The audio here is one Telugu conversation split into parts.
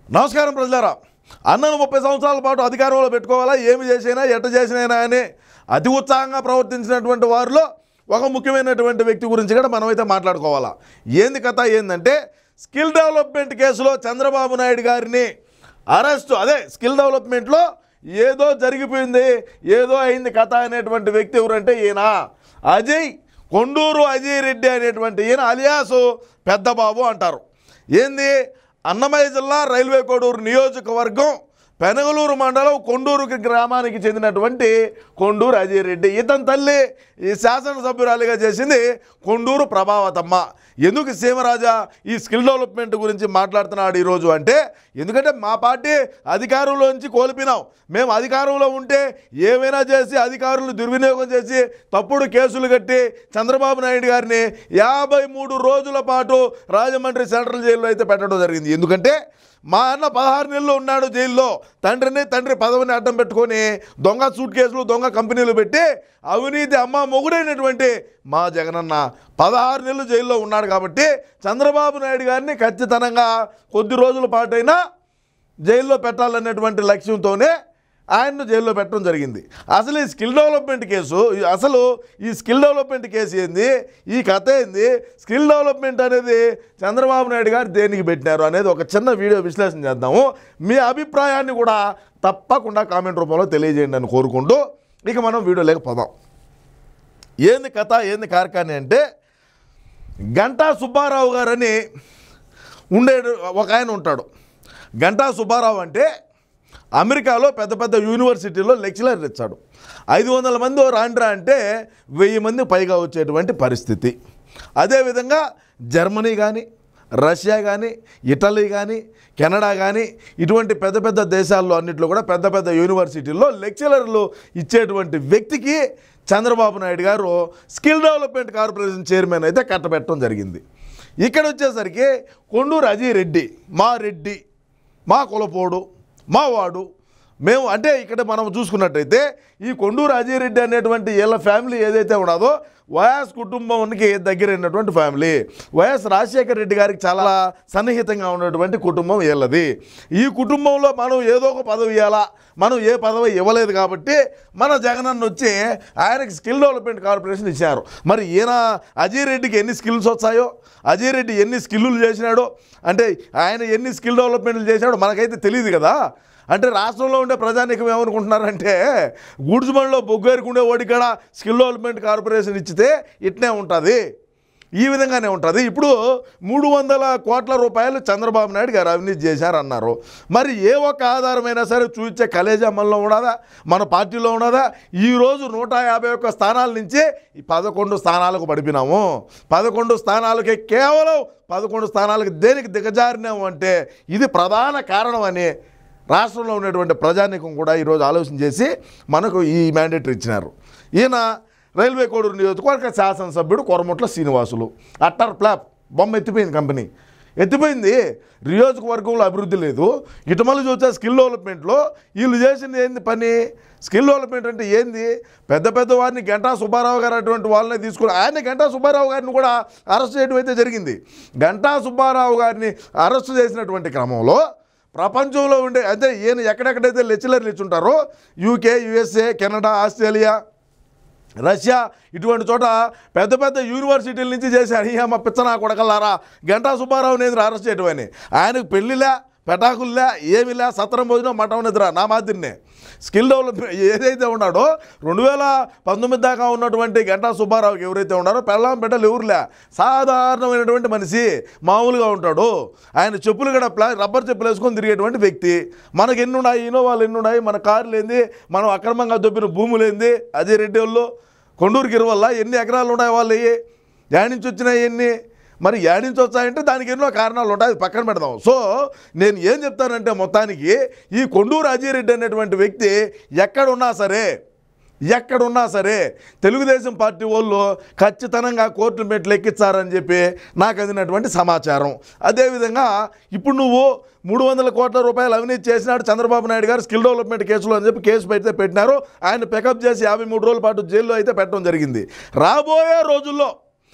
నమస్కారం ప్రజలారా. అన్నను 30 సంవత్సరాల పాటు అధికారంలో పెట్టుకోవాలా, ఏమి చేసినా ఎట్ట చేసినా అని అతి ఉత్సాహంగా ప్రవర్తించినటువంటి వారిలో ఒక ముఖ్యమైనటువంటి వ్యక్తి గురించి కూడా మనమైతే మాట్లాడుకోవాలా. ఏంది కథ ఏందంటే, స్కిల్ డెవలప్మెంట్ కేసులో చంద్రబాబు నాయుడు గారిని అరెస్టు, అదే స్కిల్ డెవలప్మెంట్లో ఏదో జరిగిపోయింది, ఏదో అయింది కథ అనేటువంటి వ్యక్తి ఎవరంటే ఈయన కొండూరు అజయ్ రెడ్డి అనేటువంటి ఈయన అలియాసు పెద్దబాబు అంటారు. ఏంది, అన్నమయ్య జిల్లా రైల్వే కోడూరు నియోజకవర్గం పెనగలూరు మండలం కొండూరు గ్రామానికి చెందినటువంటి కొండూరు అజయ్ రెడ్డి. ఇతని తల్లి ఈ శాసనసభ్యురాలిగా చేసింది కొండూరు ప్రభావతమ్మ. ఎందుకు సీమరాజా ఈ స్కిల్ డెవలప్మెంట్ గురించి మాట్లాడుతున్నాడు ఈరోజు అంటే, ఎందుకంటే మా పార్టీ అధికారంలోంచి కోల్పోయినాం. మేము అధికారంలో ఉంటే ఏమైనా చేసి అధికారులను దుర్వినియోగం చేసి తప్పుడు కేసులు కట్టి చంద్రబాబు నాయుడు గారిని 53 రోజుల పాటు రాజమండ్రి సెంట్రల్ జైల్లో అయితే పెట్టడం జరిగింది. ఎందుకంటే మా అన్న 16 నెలలు ఉన్నాడు జైల్లో. తండ్రి పదవిని అడ్డం పెట్టుకొని దొంగ సూట్ కేసులు, దొంగ కంపెనీలు పెట్టి అవినీతి అమ్మ మొగుడైనటువంటి మా జగనన్న 16 నెలలు జైల్లో ఉన్నాడు. కాబట్టి చంద్రబాబు నాయుడు గారిని ఖచ్చితంగా కొద్ది రోజుల పాటైనా జైల్లో పెట్టాలనేటువంటి లక్ష్యంతోనే ఆయన్ను జైల్లో పెట్టడం జరిగింది. అసలు ఈ స్కిల్ డెవలప్మెంట్ కేసు ఏంది, ఈ కథ ఏంది, స్కిల్ డెవలప్మెంట్ అనేది చంద్రబాబు నాయుడు గారు దేనికి పెట్టినారు అనేది ఒక చిన్న వీడియో విశ్లేషణ చేద్దాము. మీ అభిప్రాయాన్ని కూడా తప్పకుండా కామెంట్ రూపంలో తెలియజేయండి అని కోరుకుంటూ ఇక మనం వీడియోలోకి పోదాం. ఏంది కథ, ఏంది కార్ఖాని అంటే, గంటా సుబ్బారావు గారని ఒక ఆయన ఉంటాడు. గంటా సుబ్బారావు అంటే అమెరికాలో పెద్ద పెద్ద యూనివర్సిటీలో లెక్చరర్ ఇచ్చాడు. 500 మంది రాండ్రా అంటే 1000 మంది పైగా వచ్చేటువంటి పరిస్థితి. అదేవిధంగా జర్మనీ కానీ, రష్యా కానీ, ఇటలీ కానీ, కెనడా కానీ ఇటువంటి పెద్ద పెద్ద దేశాల్లో అన్నింటిలో కూడా పెద్ద పెద్ద యూనివర్సిటీల్లో లెక్చరర్లు ఇచ్చేటువంటి వ్యక్తికి చంద్రబాబు నాయుడు గారు స్కిల్ డెవలప్మెంట్ కార్పొరేషన్ చైర్మన్ అయితే కట్టబెట్టడం జరిగింది. ఇక్కడ వచ్చేసరికి కొండూరు అజయ్ రెడ్డి, మా కులపోడు, మా వాడు, మేము అంటే ఇక్కడ మనం చూసుకున్నట్టయితే ఈ కొండూరు అజయ్ రెడ్డి అనేటువంటి వీళ్ళ ఫ్యామిలీ ఏదైతే ఉన్నదో వైఎస్ కుటుంబానికి దగ్గరైనటువంటి ఫ్యామిలీ. వైఎస్ రాజశేఖర రెడ్డి గారికి చాలా సన్నిహితంగా ఉన్నటువంటి కుటుంబం వీళ్ళది. ఈ కుటుంబంలో మనం ఏదో ఒక పదవి ఇవ్వాలా, మనం ఏ పదవి ఇవ్వలేదు కాబట్టి మన జగనన్న వచ్చి ఆయనకి స్కిల్ డెవలప్మెంట్ కార్పొరేషన్ ఇచ్చారు. మరి ఈయన అజయ్ రెడ్డికి ఎన్ని స్కిల్స్ వచ్చాయో, అజయ్ రెడ్డి ఎన్ని స్కిల్లు చేసినాడో, అంటే ఆయన ఎన్ని స్కిల్ డెవలప్మెంట్లు చేసినాడో మనకైతే తెలియదు కదా. అంటే రాష్ట్రంలో ఉండే ప్రజానీకం ఏమనుకుంటున్నారంటే, గూడ్స్ బండ్లో బొగ్గేరుకుండే ఓడికాడ స్కిల్ డెవలప్మెంట్ కార్పొరేషన్ ఇచ్చితే ఇట్నే ఉంటుంది, ఈ విధంగానే ఉంటుంది. ఇప్పుడు 300 కోట్ల రూపాయలు చంద్రబాబు నాయుడు గారు అవినీతి చేశారన్నారు. మరి ఏ ఒక్క ఆధారమైనా సరే చూపించే కలేజా మనలో ఉన్నదా, మన పార్టీలో ఉన్నదా? ఈరోజు 151 స్థానాల నుంచి 11 స్థానాలకు పడిపోయినాము. 11 స్థానాలకి కేవలం 11 స్థానాలకు దేనికి దిగజారినాము అంటే ఇది ప్రధాన కారణం అని రాష్ట్రంలో ఉన్నటువంటి ప్రజానీకం కూడా ఈరోజు ఆలోచన చేసి మనకు ఈ మ్యాండేట్ ఇచ్చినారు. ఈయన రైల్వే కోడూరు నియోజకవర్గ శాసనసభ్యుడు కొరముట్ల శ్రీనివాసులు. అట్టర్ ఫ్లాప్ బొమ్మ ఎత్తిపోయింది, కంపెనీ ఎత్తిపోయింది. నియోజకవర్గంలో అభివృద్ధి లేదు. ఇటుమల చూస్తే స్కిల్ డెవలప్మెంట్లో వీళ్ళు చేసింది ఏంది పని? స్కిల్ డెవలప్మెంట్ అంటే ఏంది? పెద్ద వారిని గంటా సుబ్బారావు గారు అటువంటి వాళ్ళని తీసుకుని ఆయన గంటా సుబ్బారావు గారిని కూడా అరెస్ట్ చేయడం అయితే జరిగింది. గంటా సుబ్బారావు గారిని అరెస్ట్ చేసినటువంటి క్రమంలో ప్రపంచంలో ఉండే, అంటే ఈయన ఎక్కడెక్కడైతే లెక్చరర్లు ఇచ్చుంటారో UK, USA, Canada, Australia, Russia ఇటువంటి చోట పెద్ద యూనివర్సిటీల నుంచి చేశారు. ఈ అమ్మ పిచ్చనా కొడకల్లారా గంటా సుబ్బారావు నేను అరెస్ట్ చేయడం అని. ఆయనకు పెళ్ళిలే, పెటాకుల్లా, ఏమిలే, సత్రం భోజనం, మఠం నిద్ర నా మాదిరినే. స్కిల్ డెవలప్మెంట్ ఏదైతే ఉన్నాడో 2019 దాకా ఉన్నటువంటి గంటా సుబ్బారావుకి ఎవరైతే ఉన్నారో పెళ్ళాం బిడ్డలు ఎవరులే, సాధారణమైనటువంటి మనిషి, మామూలుగా ఉంటాడు. ఆయన చెప్పులు కూడా రబ్బర్ చెప్పులు వేసుకొని తిరిగేటువంటి వ్యక్తి. మనకు ఎన్ని ఉన్నాయి, ఇన్నోవాలు ఎన్ని ఉన్నాయి, మన కార్లు ఏంది, మనం అక్రమంగా దొబ్బిన భూములు ఏంది, అజయ్ రెడ్డి వాళ్ళు కొండూరుకి వల్ల ఎన్ని ఎకరాలు ఉన్నాయి, వాళ్ళు యాడ్ నుంచి వచ్చినాయి ఎన్ని, మరి యాడ్ నుంచి వచ్చాయంటే దానికి ఎన్నో కారణాలు ఉంటాయి, అది పక్కన పెడదాం. సో నేను ఏం చెప్తానంటే, మొత్తానికి ఈ కొండూరు అజయ్ రెడ్డి అనేటువంటి వ్యక్తి ఎక్కడున్నా సరే తెలుగుదేశం పార్టీ వాళ్ళు ఖచ్చితంగా కోర్టు మెట్లు ఎక్కించారని చెప్పి నాకు అందినటువంటి సమాచారం. అదేవిధంగా ఇప్పుడు నువ్వు 300 కోట్ల రూపాయలు అవినీతి చేసినాడు చంద్రబాబు నాయుడు గారు స్కిల్ డెవలప్మెంట్ కేసులో అని చెప్పి కేసు పెట్టినారు. ఆయన పికప్ చేసి 53 రోజుల పాటు జైల్లో అయితే పెట్టడం జరిగింది. రాబోయే రోజుల్లో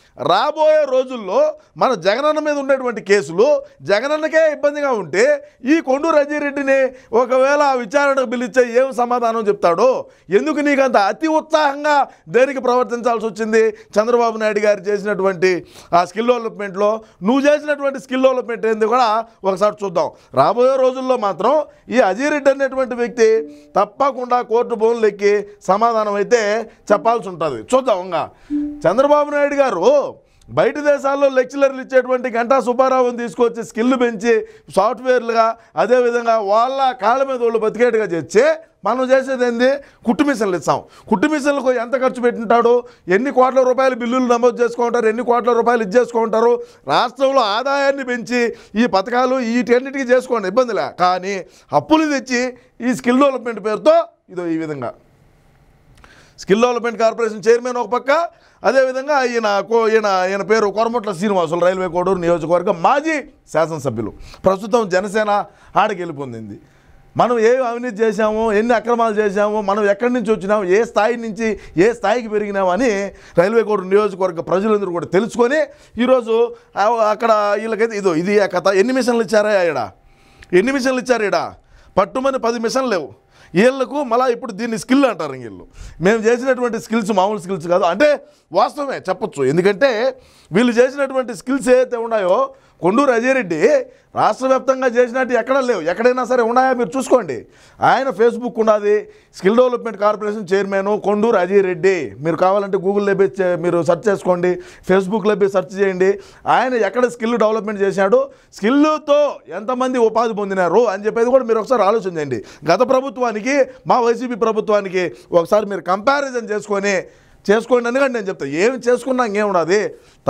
రాబోయే రోజుల్లో మన జగనన్న మీద ఉండేటువంటి కేసులు జగనన్నకే ఇబ్బందిగా ఉంటే ఈ కొండూరు అజయరెడ్డిని ఒకవేళ విచారణకు పిలిస్తే ఏం సమాధానం చెప్తాడో, ఎందుకు నీకంత అతి ఉత్సాహంగా దేనికి ప్రవర్తించాల్సి వచ్చింది? చంద్రబాబు నాయుడు గారు చేసినటువంటి ఆ స్కిల్ డెవలప్మెంట్లో నువ్వు చేసినటువంటి స్కిల్ డెవలప్మెంట్ ఏంది కూడా ఒకసారి చూద్దాం. రాబోయే రోజుల్లో మాత్రం ఈ అజయరెడ్డి అనేటువంటి వ్యక్తి తప్పకుండా కోర్టు బోన్లు ఎక్కి సమాధానం అయితే చెప్పాల్సి ఉంటుంది. చూద్దాం. ఇంకా చంద్రబాబు నాయుడు గారు బయట దేశాల్లో లెక్చరర్లు ఇచ్చేటువంటి గంటా సుబ్బారావుని తీసుకొచ్చి స్కిల్ పెంచి సాఫ్ట్వేర్లుగా అదేవిధంగా వాళ్ళ కాళ్ళ మీద వాళ్ళు బతికేట్టుగా చేస్తే మనం చేసేది ఏంది? కుట్టు మిషన్లు ఇస్తాం. కుట్టు మిషన్లకు ఎంత ఖర్చు పెట్టింటాడు? ఎన్ని కోట్ల రూపాయలు బిల్లులు నమోదు చేసుకుంటారు, ఎన్ని కోట్ల రూపాయలు చేసుకుంటారు? రాష్ట్రంలో ఆదాయాన్ని పెంచి ఈ పథకాలు వీటన్నిటికీ చేసుకోండి, ఇబ్బందిలే. కానీ అప్పులు తెచ్చి ఈ స్కిల్ డెవలప్మెంట్ పేరుతో ఇదో ఈ విధంగా స్కిల్ డెవలప్మెంట్ కార్పొరేషన్ చైర్మన్ ఒక పక్క, అదేవిధంగా ఈయన పేరు కొరమట్ల శ్రీనివాసులు, రైల్వే కోడూరు నియోజకవర్గం మాజీ శాసనసభ్యులు, ప్రస్తుతం జనసేన ఆడికి వెళ్ళిపోయింది. మనం ఏ అవినీతి చేశామో, ఎన్ని అక్రమాలు చేశామో, మనం ఎక్కడి నుంచి వచ్చినాము, ఏ స్థాయి నుంచి ఏ స్థాయికి పెరిగినామని రైల్వే కోడూరు నియోజకవర్గ ప్రజలందరూ కూడా తెలుసుకొని ఈరోజు అక్కడ వీళ్ళకైతే ఇది ఆ కథ. ఎన్ని మిషన్లు ఇచ్చారా ఎన్ని మిషన్లు ఇచ్చారు ఈడ? పట్టుమని 10 మిషన్లు లేవు వీళ్ళకు. మళ్ళీ ఇప్పుడు దీన్ని స్కిల్ అంటారు. వీళ్ళు మేము చేసినటువంటి స్కిల్స్ మామూలు స్కిల్స్ కాదు అంటే వాస్తవమే చెప్పొచ్చు. ఎందుకంటే వీళ్ళు చేసినటువంటి స్కిల్స్ ఏదైతే ఉన్నాయో కొండూరు అజయరెడ్డి రాష్ట్ర వ్యాప్తంగా చేసినట్టు ఎక్కడ లేవు. ఎక్కడైనా సరే ఉన్నాయా మీరు చూసుకోండి. ఆయన ఫేస్బుక్ ఉన్నది, skill development corporation chairman Konduru Ajay Reddy. మీరు కావాలంటే గూగుల్లో మీరు సెర్చ్ చేసుకోండి, ఫేస్బుక్లో సెర్చ్ చేయండి. ఆయన ఎక్కడ స్కిల్ డెవలప్మెంట్ చేశాడు, స్కిల్తో ఎంతమంది ఉపాధి పొందినారు అని చెప్పేది కూడా మీరు ఒకసారి ఆలోచన చేయండి. గత ప్రభుత్వానికి మా వైసీపీ ప్రభుత్వానికి ఒకసారి మీరు కంపారిజన్ చేసుకోండి. ఎందుకంటే నేను చెప్తాను ఏమి చేసుకున్నా ఇంకేమున్నది.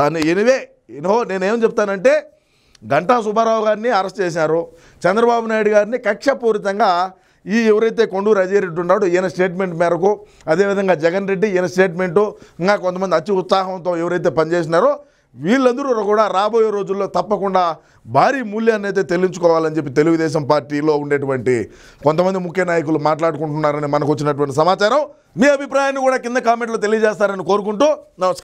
నేనేం చెప్తానంటే గంటా సుబ్బారావు గారిని అరెస్ట్ చేశారు, చంద్రబాబు నాయుడు గారిని కక్షపూరితంగా ఎవరైతే కొండూరు అజయరెడ్డి ఉన్నాడో ఈయన స్టేట్మెంట్ మేరకు, అదేవిధంగా జగన్ రెడ్డి ఈయన స్టేట్మెంటు, ఇంకా కొంతమంది అతి ఉత్సాహంతో ఎవరైతే పనిచేసినారో వీళ్ళందరూ కూడా రాబోయే రోజుల్లో తప్పకుండా భారీ మూల్యాన్ని అయితే చెల్లించుకోవాలని చెప్పి తెలుగుదేశం పార్టీలో ఉండేటువంటి కొంతమంది ముఖ్య నాయకులు మాట్లాడుకుంటున్నారని మనకు వచ్చినటువంటి సమాచారం. మీ అభిప్రాయాన్ని కూడా కింద కామెంట్లో తెలియజేస్తారని కోరుకుంటూ నమస్కారం.